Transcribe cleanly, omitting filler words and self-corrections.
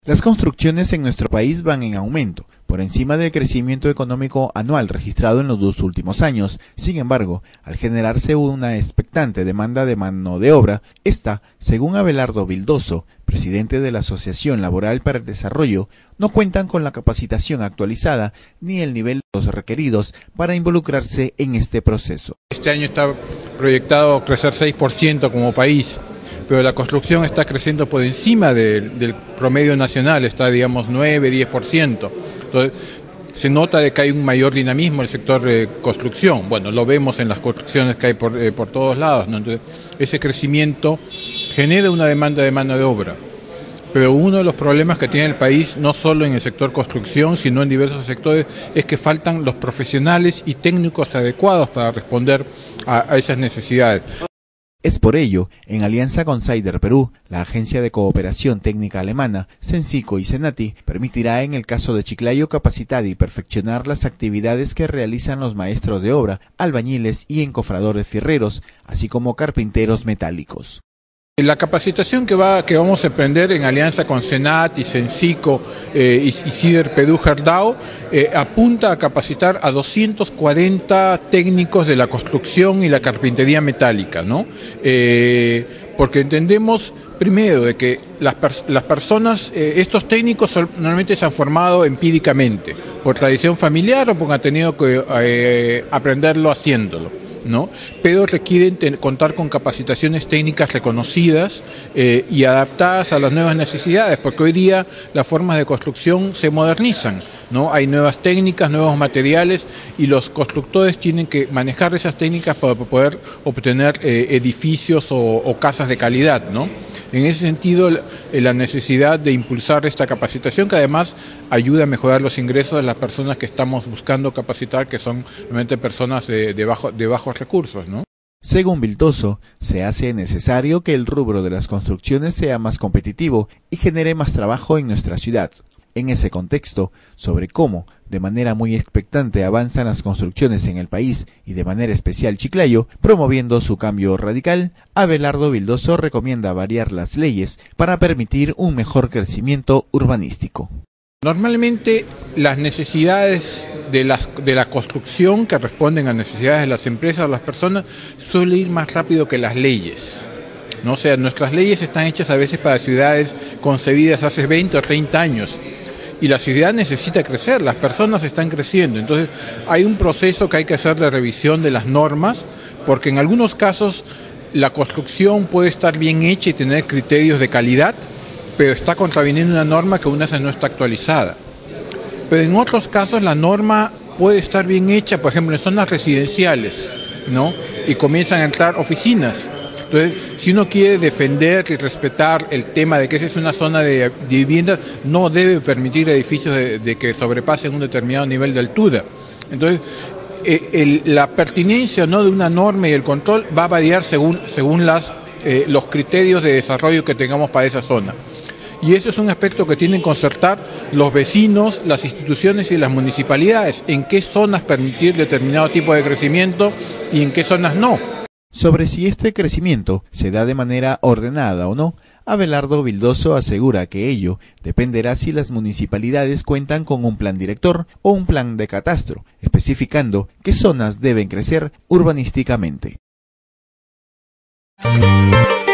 Las construcciones en nuestro país van en aumento, por encima del crecimiento económico anual registrado en los 2 últimos años. Sin embargo, al generarse una expectante demanda de mano de obra, esta, según Abelardo Vildoso, presidente de la Asociación Laboral para el Desarrollo, no cuentan con la capacitación actualizada ni el nivel de los requeridos para involucrarse en este proceso. Este año está proyectado crecer 6% como país, pero la construcción está creciendo por encima del promedio nacional, está digamos 9-10%. Entonces se nota de que hay un mayor dinamismo en el sector de construcción. Bueno, lo vemos en las construcciones que hay por todos lados, ¿no? Entonces ese crecimiento genera una demanda de mano de obra. Pero uno de los problemas que tiene el país, no solo en el sector construcción, sino en diversos sectores, es que faltan los profesionales y técnicos adecuados para responder a esas necesidades. Es por ello, en alianza con Cyder Perú, la agencia de cooperación técnica alemana, Sensico y Senati, permitirá en el caso de Chiclayo capacitar y perfeccionar las actividades que realizan los maestros de obra, albañiles y encofradores fierreros, así como carpinteros metálicos. La capacitación que vamos a emprender en alianza con Senat y Sensico y Cyder Perú Gerdau apunta a capacitar a 240 técnicos de la construcción y la carpintería metálica, ¿no? Porque entendemos primero de que las personas, estos técnicos normalmente se han formado empíricamente, por tradición familiar o porque han tenido que aprenderlo haciéndolo, ¿no? Pero requieren contar con capacitaciones técnicas reconocidas y adaptadas a las nuevas necesidades, porque hoy día las formas de construcción se modernizan, ¿no? Hay nuevas técnicas, nuevos materiales y los constructores tienen que manejar esas técnicas para poder obtener edificios o casas de calidad, ¿no? En ese sentido, la necesidad de impulsar esta capacitación, que además ayuda a mejorar los ingresos de las personas que estamos buscando capacitar, que son realmente personas de bajos recursos, ¿no? Según Vildoso, se hace necesario que el rubro de las construcciones sea más competitivo y genere más trabajo en nuestra ciudad. En ese contexto, sobre cómo, de manera muy expectante, avanzan las construcciones en el país y de manera especial Chiclayo, promoviendo su cambio radical, Abelardo Vildoso recomienda variar las leyes para permitir un mejor crecimiento urbanístico. Normalmente las necesidades de la construcción que responden a necesidades de las empresas o las personas suelen ir más rápido que las leyes, ¿no? O sea, nuestras leyes están hechas a veces para ciudades concebidas hace 20 o 30 años. Y la ciudad necesita crecer, las personas están creciendo. Entonces hay un proceso que hay que hacer de revisión de las normas, porque en algunos casos la construcción puede estar bien hecha y tener criterios de calidad, pero está contraviniendo una norma que una vez no está actualizada. Pero en otros casos la norma puede estar bien hecha, por ejemplo en zonas residenciales, ¿no? Y comienzan a entrar oficinas. Entonces, si uno quiere defender y respetar el tema de que esa es una zona de vivienda, no debe permitir edificios de que sobrepasen un determinado nivel de altura. Entonces, la pertinencia, ¿no?, de una norma y el control va a variar según los criterios de desarrollo que tengamos para esa zona. Y ese es un aspecto que tienen que concertar los vecinos, las instituciones y las municipalidades, en qué zonas permitir determinado tipo de crecimiento y en qué zonas no. Sobre si este crecimiento se da de manera ordenada o no, Abelardo Vildoso asegura que ello dependerá si las municipalidades cuentan con un plan director o un plan de catastro, especificando qué zonas deben crecer urbanísticamente.